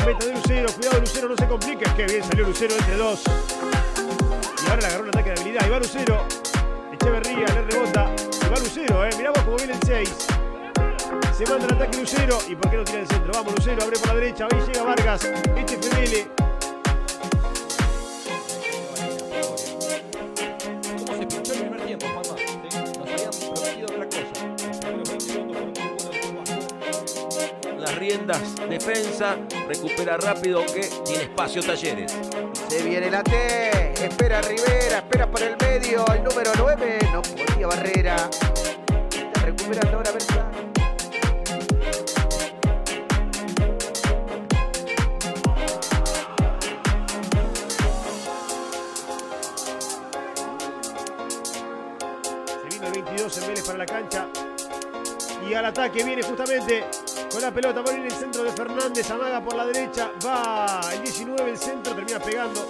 meta de Lucero. Cuidado, Lucero, no se complica. Qué bien salió Lucero entre dos. Y ahora le agarró un ataque de habilidad. Y va Lucero. Echeverría le rebota. Y va Lucero, Mirá vos cómo viene el 6. Se manda el ataque Lucero. ¿Y por qué no tira el centro? Vamos, Lucero, abre por la derecha. Ahí llega Vargas. FML. ¿Cómo se pinchó el primer tiempo, Juanma? Nos habían prometido otra cosa. Los primeros 20 segundos fueron muy buenos. Las riendas, defensa, recupera rápido, aunque tiene espacio Talleres. Se viene la T, espera Rivera, espera por el medio, el número 9, no podía Barrera. Está recuperando ahora Versa. Se vino el 22 en Vélez para la cancha. Y al ataque viene justamente con la pelota. Por ir en el centro de Fernández. Amaga por la derecha. Va el 19 el centro. Termina pegando.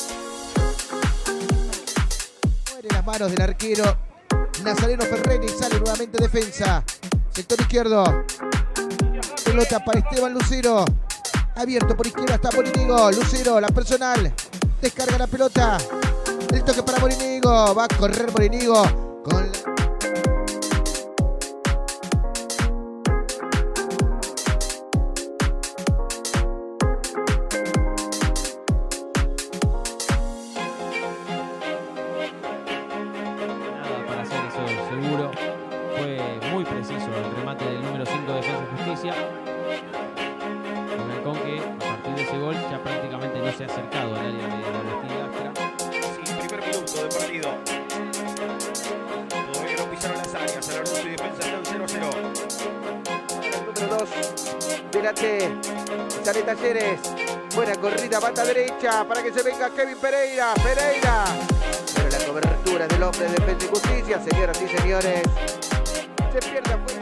Muere las manos del arquero Nazareno Ferreira y sale nuevamente defensa. Sector izquierdo. Pelota para Esteban Lucero. Abierto por izquierda está Morinigo. Lucero, la personal. Descarga la pelota. El toque para Morinigo. Va a correr Morinigo con la... Seguro, fue muy preciso el remate del número 5 de Defensa y Justicia. Con que a partir de ese gol ya prácticamente no se ha acercado al área de Agustín. Sí, primer minuto de partido. Todavía no pisaron las áreas. San Lorenzo y Defensa están 0-0. El número 2 de la T. Sale Talleres. Buena corrida, banda derecha para que se venga Kevin Pereira. Pereira. Pero la cobertura del hombre de Defensa y Justicia, señoras y señores. Se pierde afuera.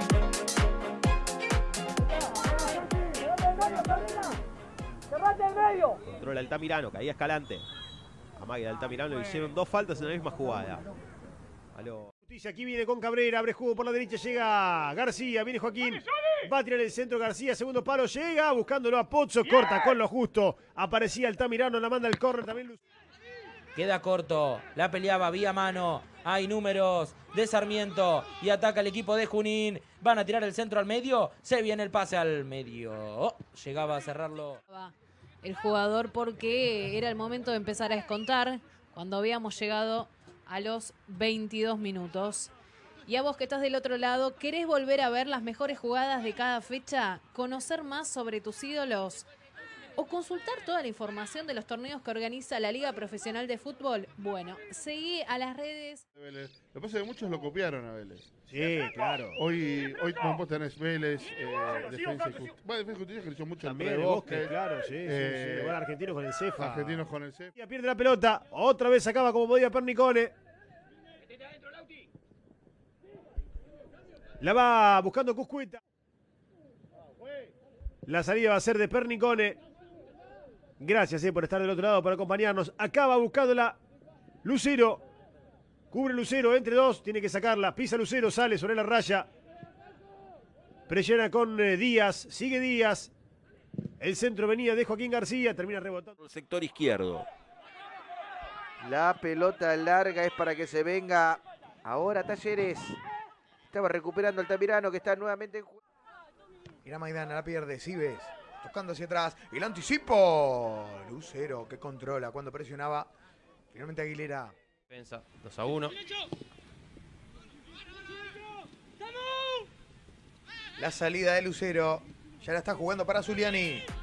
Controla Altamirano, caía Escalante. Amague Altamirano, hicieron dos faltas en la misma jugada. Justicia aquí viene con Cabrera, abre juego por la derecha, llega García, viene Joaquín, va a tirar el centro García, segundo palo, llega buscándolo a Pozzo, corta con lo justo, aparecía Altamirano, la manda el córner también. Queda corto, la peleaba vía mano, hay números de Sarmiento y ataca el equipo de Junín. Van a tirar el centro al medio, se viene el pase al medio. Oh, llegaba a cerrarlo el jugador porque era el momento de empezar a descontar cuando habíamos llegado a los 22 minutos. Y a vos que estás del otro lado, ¿querés volver a ver las mejores jugadas de cada fecha? ¿Conocer más sobre tus ídolos? ¿O consultar toda la información de los torneos que organiza la Liga Profesional de Fútbol? Bueno, seguí a las redes. Lo que pasa es que muchos lo copiaron a Vélez. Sí, claro. Hoy vos tenés Vélez, Defensa y Justicia. Bueno, Defensa y Justicia creció mucho También el el Bosque. Bosque, claro, sí. Igual argentinos con el Cefa. Argentinos con el CEFA. Pierde la pelota, otra vez sacaba como podía Pernicone. La va buscando Cuscuita. La salida va a ser de Pernicone. Gracias por estar del otro lado, por acompañarnos. Acaba buscándola Lucero. Cubre Lucero entre dos. Tiene que sacarla. Pisa Lucero, sale sobre la raya. Presiona con Díaz. Sigue Díaz. El centro venía de Joaquín García. Termina rebotando. El sector izquierdo. La pelota larga es para que se venga ahora Talleres. Estaba recuperando Altamirano que está nuevamente en juego. Mira Maidana, la pierde, Cibes. Tocando hacia atrás. El anticipo. Lucero que controla cuando presionaba. Finalmente Aguilera. Defensa 2-1. La salida de Lucero. Ya la está jugando para Zuliani.